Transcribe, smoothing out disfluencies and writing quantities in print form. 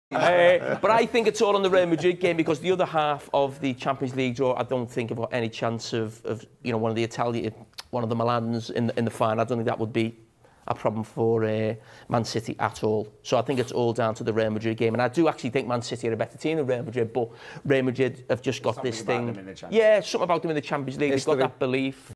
But I think it's all on the Real Madrid game because the other half of the Champions League draw, I don't think have got any chance of you know, one of the Milans in the final. I don't think that would be a problem for Man City at all. So I think it's all down to the Real Madrid game. And I do actually think Man City are a better team than Real Madrid, but Real Madrid have just got this thing. Yeah, something about them in the Champions League. They've got that belief.